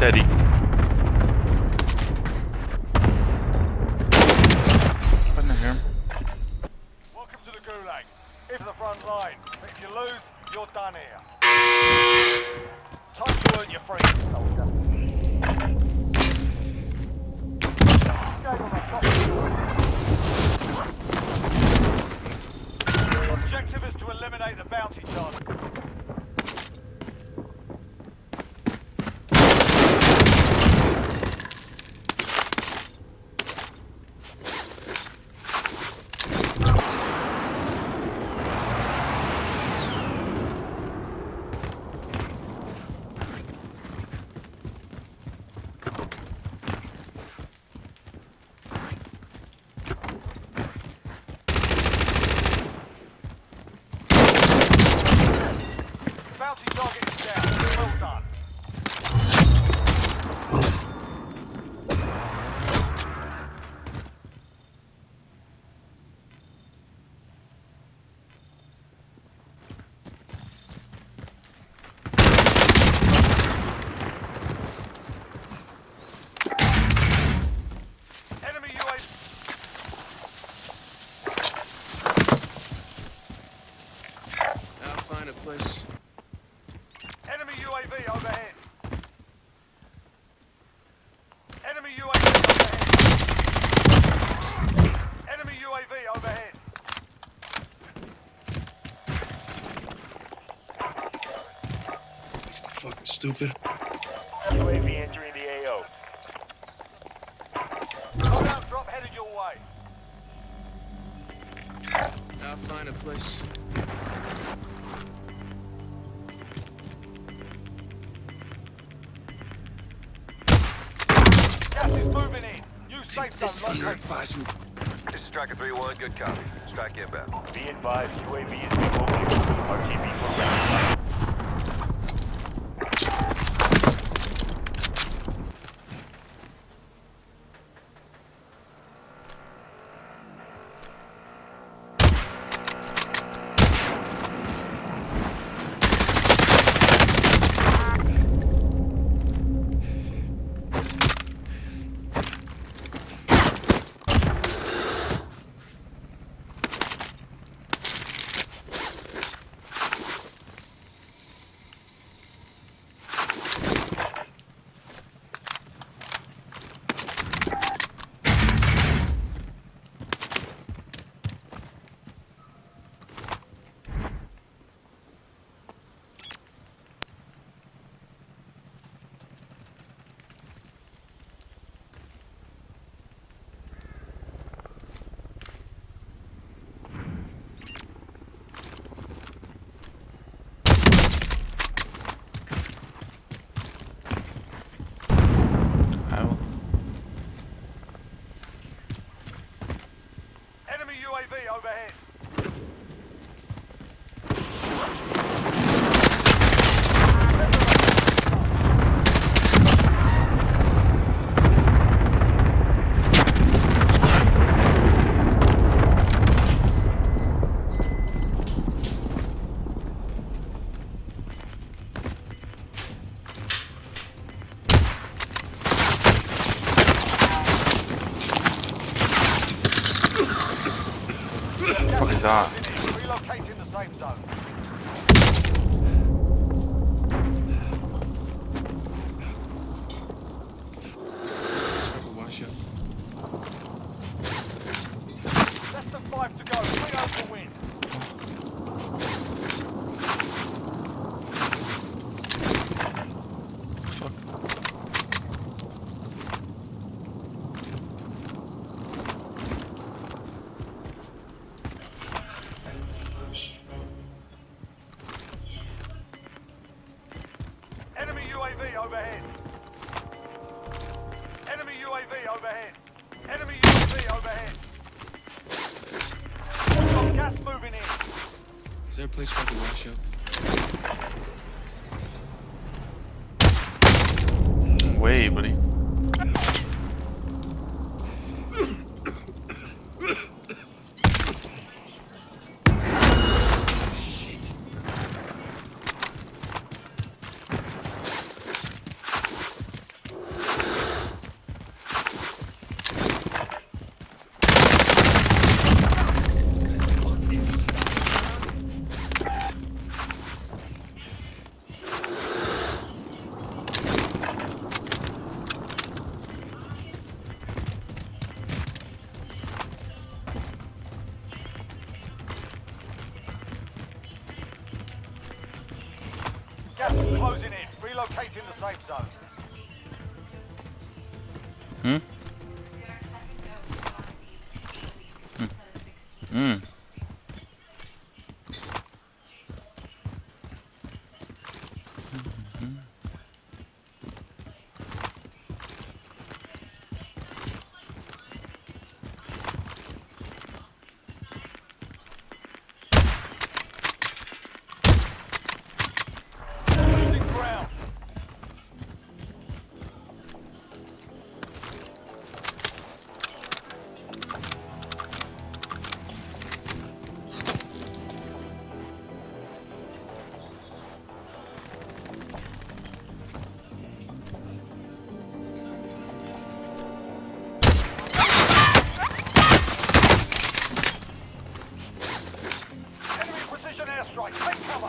steady. Spannend hier. Welcome to the Gulag. Into the front line. If you lose, you're done here. Time to earn your freedom, soldier. Objective is to eliminate the bounty target. Bounty target is down. Well done. Enemy UAV. I'll find a place. Enemy UAV overhead. Enemy UAV overhead. Enemy UAV overhead. Fucking stupid. UAV entering the AO. Loadout drop headed your way. I'll find a place. Gas is moving in. New safe This zone is your located. advisement. This is Striker 3-1, good copy. Strike inbound. Be advised, UAV is being overviewed. RTB for round. Enemy UAV overhead. What is that? Relocating the safe zone. Wash up. Less than 5 to go. 3-0 to win. Enemy UAV overhead. Enemy UAV overhead. Enemy UAV overhead. Got gas moving in. Is there a place where I can wash up? Way, buddy. closing in. Relocating the safe zone. Hmm? Hmm. Losing ground. Enemy precision airstrike. Take cover.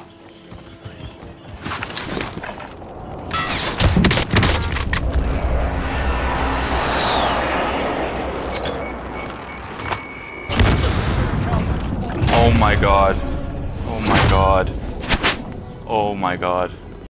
Oh my god. Oh my god. Oh my god.